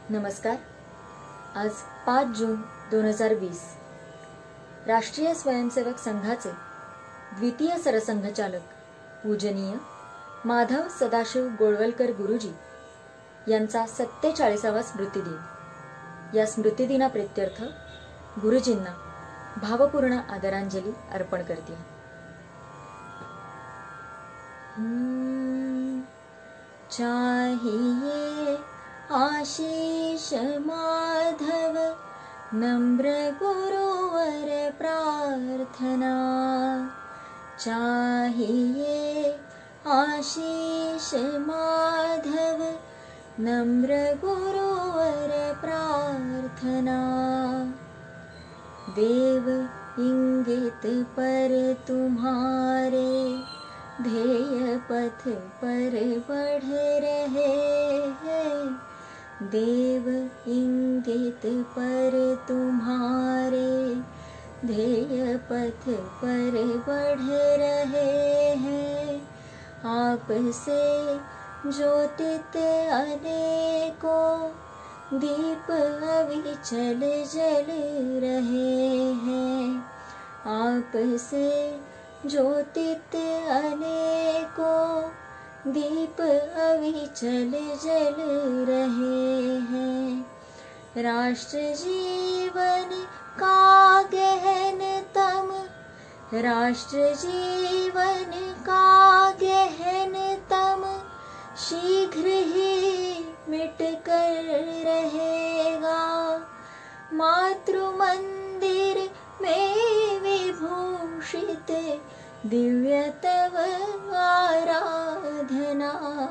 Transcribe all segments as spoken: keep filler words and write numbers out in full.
नमस्कार। आज पाच जून दोन हजार वीस राष्ट्रीय स्वयंसेवक संघाचे द्वितीय सरसंघचालक पूजनीय माधव सदाशिव गोळवलकर गुरुजी यांचा सत्तेचाळीसावा स्मृतिदिन। या स्मृतिदिनाप्रित्यर्थ गुरुजींना भावपूर्ण आदरांजली अर्पण करते। चाहिए आशीष माधव नम्र गुरुवर प्रार्थना, चाहिए आशीष माधव नम्र गुरुवर प्रार्थना। देव इंगित पर तुम्हारे ध्येय पथ पर बढ़ रहे हैं, देव इंगित पर तुम्हारे ध्येय पथ पर बढ़ रहे हैं। आपसे ज्योतित अनेकों दीप अविचल जल रहे हैं, आपसे ज्योतित अनेकों दीप अविचल जल रहे हैं। राष्ट्र जीवन का गहनतम, राष्ट्र जीवन का गहनतम शीघ्र ही मिट कर रहेगा। मातृ मंदिर में विभूषित दिव्य तव आराधना,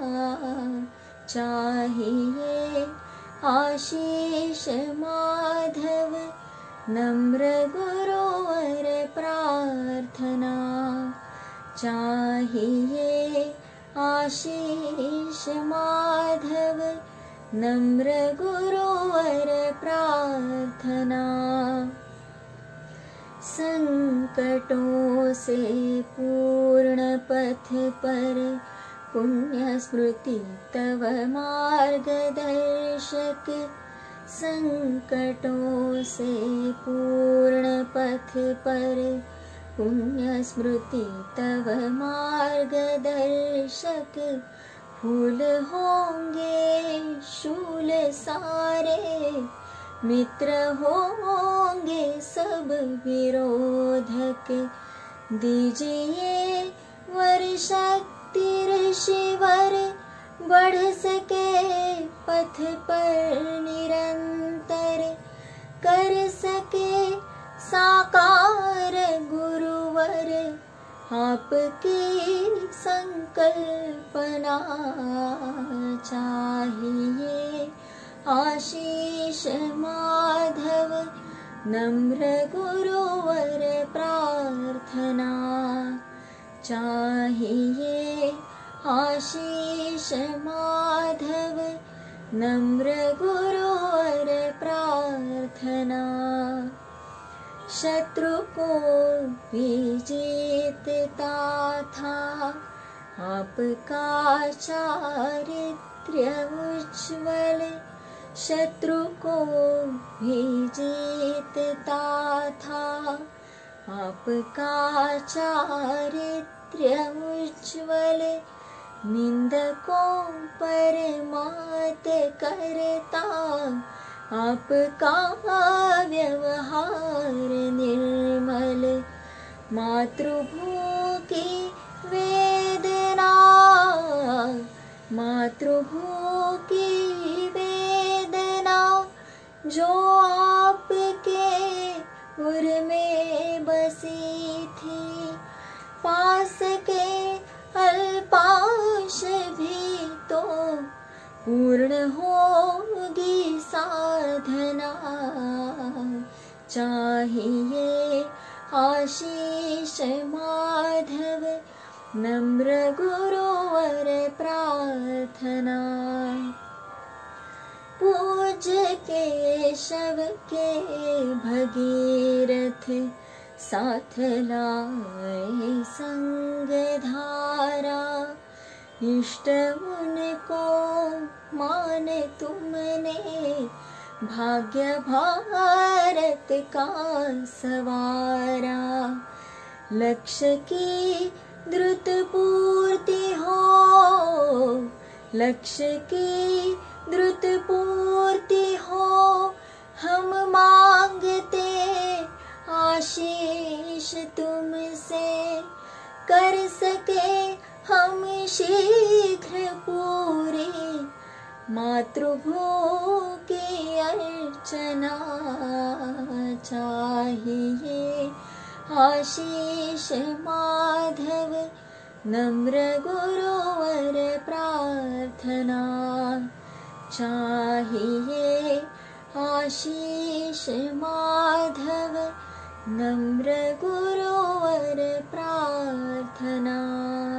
चाहिए आशीष माधव नम्र गुरुवर प्रार्थना, चाहिए आशीष माधव नम्र गुरुवर प्रार्थना। संकटों से पूर्ण पथ पर पुण्य स्मृति तव मार्गदर्शक, संकटों से पूर्ण पथ पर पुण्य स्मृति तव मार्गदर्शक। फूल होंगे शूल सारे, मित्र होंगे सब विरोधक। दीजिए वर्शक्ति ऋषिवर बढ़ सके पथ पर निरंतर, कर सके साकार गुरुवर आपकी संकल्पना। चाहिए आशीष माधव नम्र गुरुवर प्रार्थना, चाहिए आशीष माधव नम्र गुरुवर प्रार्थना। शत्रु को भी जीतता था आपका चारित्र्य उज्ज्वल, शत्रु को भी जीतता था आपका चारित्र्य उज्ज्वल। निंदकों पर मात करता आपका व्यवहार निर्मल। मातृभू की वेदना, मातृभू की वेदना जो आपके उर में बसी थी, पास के अल्पाश भी तो पूर्ण होगी साधना। चाहिए आशीष माधव नम्र गुरुवर प्रार्थना। पूज्य केशव के भगीरथ साथ लाए संग धारा, इष्ट उनको मान तुमने भाग्य भारत का सवारा। लक्ष्य की द्रुत पूर्ति हो, लक्ष्य की द्रुत पूर्ति हो, हम मांगते आशीष तुमसे। कर सके हम शीघ्र पूरी मातृभू की अर्चना। चाहिए आशीष माधव नम्र गुरुवर प्रार्थना। चाहिए आशीष माधव नम्र गुरुवर प्रार्थना।